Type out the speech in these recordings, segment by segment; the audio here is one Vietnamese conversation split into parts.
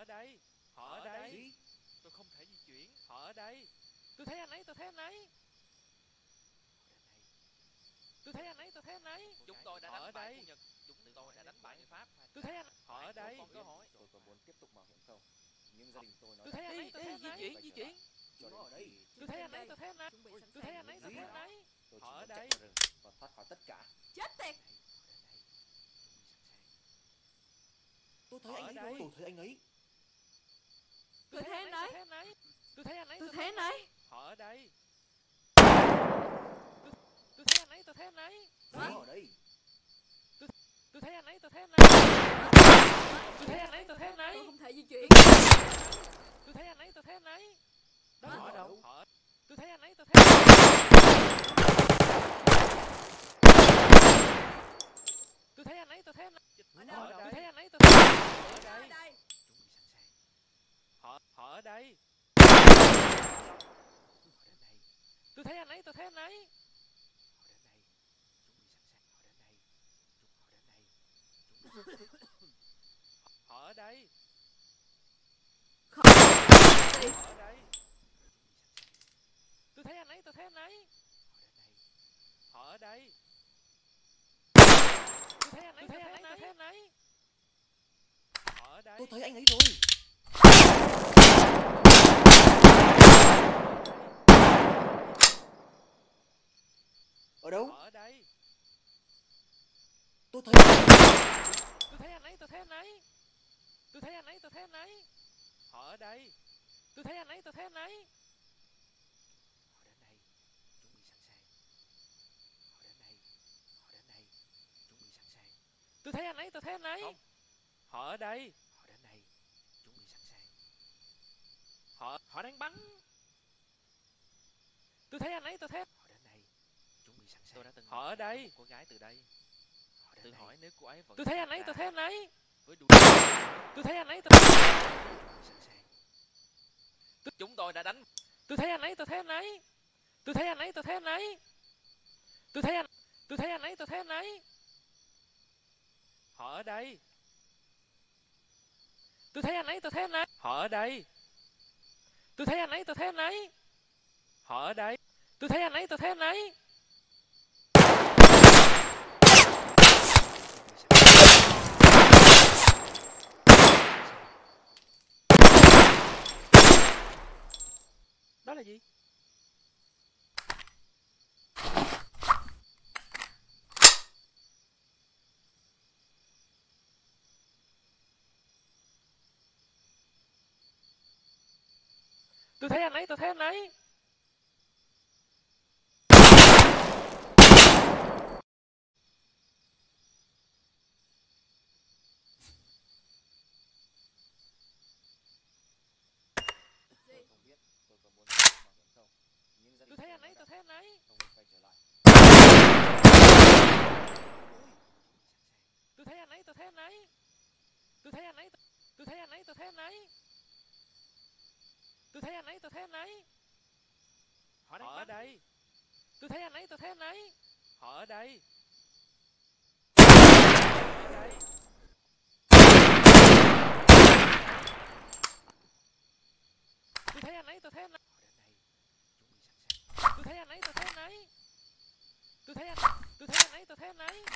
đây. Họ ở đây. Gì? Tôi không thể di chuyển. Họ ở đây. Tôi thấy anh ấy. Tôi thấy anh ấy. Chúng tôi đã đánh bại quân Nhật. Chúng tôi đã đánh bại người Pháp. Tôi thấy anh. Họ ở đây. Còn cơ hội. Tôi có muốn tiếp tục mạo hiểm không? Nhưng gia đình tôi nói Tôi thấy anh ấy. Di chuyển. cho đến khi Tôi thấy anh ấy. Tôi thấy anh ấy. tôi Họ ở chỉ muốn đây. chạy vào rừng và thoát khỏi tất cả. Chết tiệt. Tôi thấy Họ anh ở ấy đây. rồi. Tôi thấy anh ấy. Tôi thấy anh ấy. Tôi thấy anh ấy. Tôi thấy anh ấy. Họ ở đây. Tôi thấy anh ấy. Nó ở đây. Tôi thấy anh ấy. Tôi không thể di chuyển. Tôi thấy anh ấy. Đó Họ họ ở đâu? đâu? Họ. Tôi thấy anh ấy. Tôi thấy anh ấy. Ở đâu? Tôi thấy anh ấy. Ở đây. Họ ở đây. Tôi thấy anh ấy. Họ ở đây. Khỏi. Họ ở đây. Tôi thấy anh ấy. Họ ở đây. Tôi thấy anh ấy. Họ ở đây. Tôi thấy anh ấy rồi. Ở đâu? Họ ở đây. Tôi thấy. Tôi thấy anh ấy. Tôi thấy anh ấy. Họ ở đây. Tôi thấy anh ấy. Họ đến đây. Chuẩn bị sẵn sàng. Chuẩn bị sẵn sàng. Tôi thấy anh ấy. Không. Họ ở đây. Họ đến đây. Chuẩn bị sẵn sàng. Họ đang bắn. Tôi thấy anh ấy. Họ đến đây. Chuẩn bị sẵn sàng. Tôi đã từng Họ ở đây. cô gái từ đây. Tự hỏi nếu cô ấy vẫn Tôi thấy anh ấy. với đuôi. Tôi thấy anh ấy. Sẵn sàng. Chúng tôi đã đánh. Tôi thấy anh ấy. Tôi thấy anh ấy. Tôi thấy anh ấy. Tôi thấy anh ấy. Họ ở đây. Tôi thấy anh ấy. Họ ở đây. Tôi thấy anh ấy. Họ ở đây. Tôi thấy anh ấy. Đó là gì? Tôi thấy anh ấy. Tôi không biết tôi có muốn tiếp tục mạo hiểm không. Nhưng gia đình Tôi thấy anh ấy. không nên quay trở lại. Tôi thấy anh ấy. Tôi thấy anh ấy. Tôi thấy anh ấy. Tôi thấy anh ấy. Tôi thấy anh ấy. Tôi thấy anh ấy. Tôi thấy anh ấy. Họ ở đây. Tôi thấy anh ấy. Tôi thấy anh ấy. Họ ở đây. Ở đây. Tôi thấy anh ấy. Tôi thấy anh ấy. Tôi thấy anh ấy. Tôi thấy anh ấy. Tôi thấy anh. Tôi thấy anh ấy. Tôi thấy anh ấy.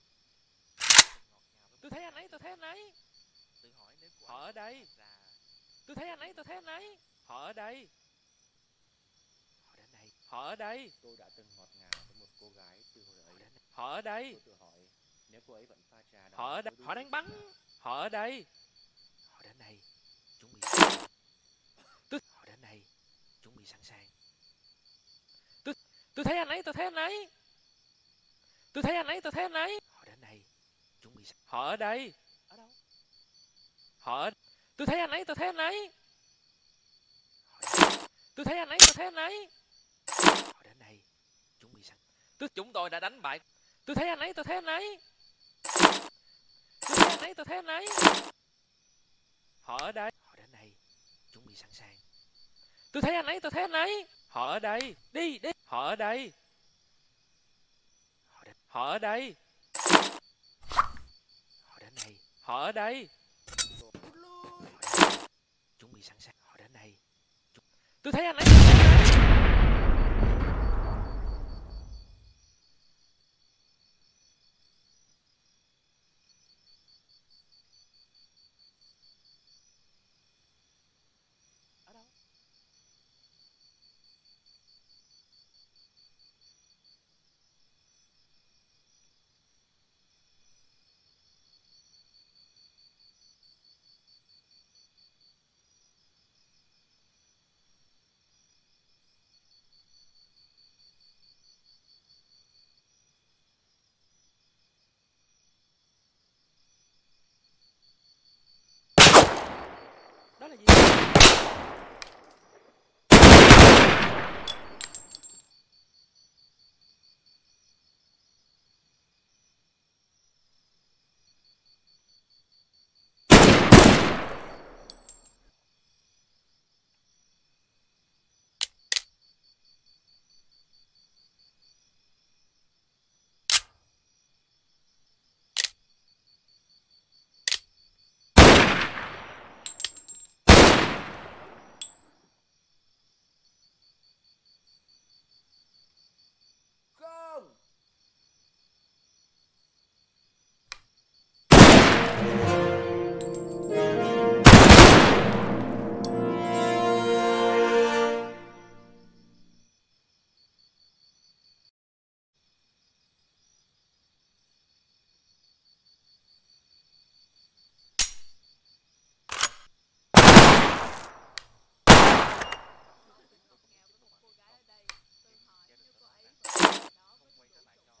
Tôi thấy anh ấy. Tôi thấy anh ấy. Tự hỏi nếu cô Họ ở đây. Tôi thấy anh ấy. Tôi thấy anh ấy. Họ ở đây. Họ đến đây. Họ ở đây. Tôi đã từng ngọt ngào với một cô gái từ hồi ấy. Họ ở đây. Tôi tự hỏi nếu cô ấy vẫn pha trà đá. Họ ở đây. Họ đang bắn. Họ ở đây. Họ đến đây. Chuẩn bị sẵn sàng. Họ đến đây. Chuẩn bị sẵn sàng. Tôi thấy anh ấy. Tôi thấy anh ấy. Tôi thấy anh ấy. Tôi thấy anh ấy. Họ đến đây. Chuẩn bị sẵn. Họ ở đây. ở đâu? Họ. Tôi thấy anh ấy. Tôi thấy anh ấy. Tôi thấy anh ấy. Tôi thấy anh ấy. Họ đến đây. Chuẩn bị sẵn. Chúng tôi đã đánh bại. Tôi thấy anh ấy. Tôi thấy anh ấy. Tôi thấy anh ấy. Tôi thấy anh ấy. Họ ở đây. Họ đến đây. Chuẩn bị sẵn sàng. Tôi thấy anh ấy. Tôi thấy anh ấy. Họ ở đây. Đi. Họ ở đây. Họ ở đây. Họ đến đây. Họ ở đây. sẵn sàng. Họ đến đây. Tôi thấy anh ấy. Ở đâu? Đó là gì? Không. Ngọt ngào với một cô gái ở đây. Tôi hỏi nếu cô ấy vẫn ở đó với Quay trở lại cho.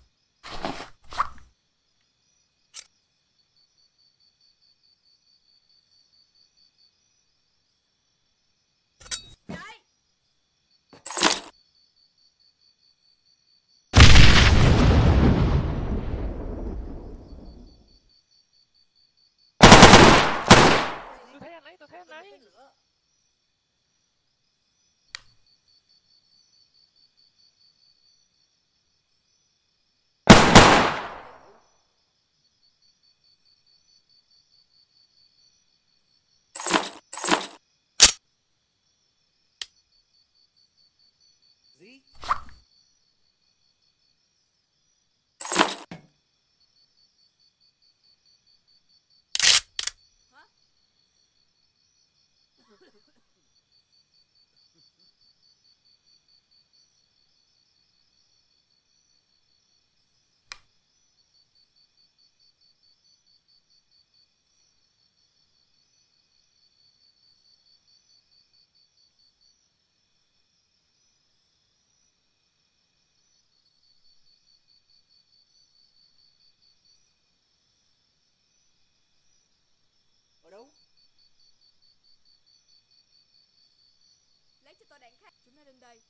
Đây. Tôi thấy anh ấy, tôi thấy anh ấy. Gì? Hả? Ở đâu? Lấy cho tôi đạn khác. Chúng nó đến đây.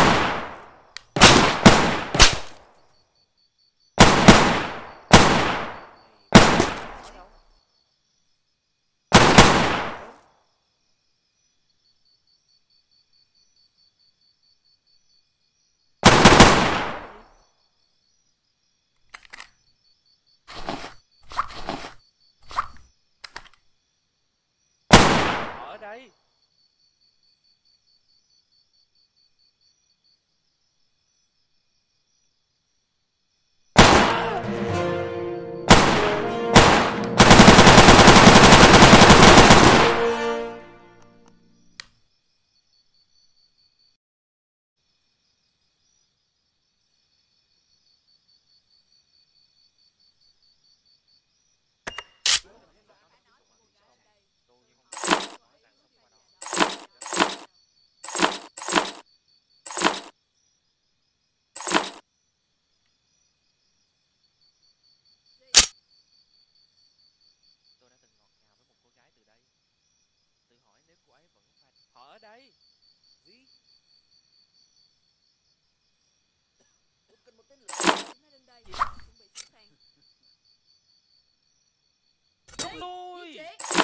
Ở đâu? Họ ở đây. Tôi đã từng ngọt ngào với một cô gái từ đây. Tự hỏi nếu cô ấy vẫn phải. Họ ở đây. Gì? Tôi cần một tên lửa. Chúng nó đến đây. Chuẩn bị sẵn sàng. Rút lui. Di chuyển.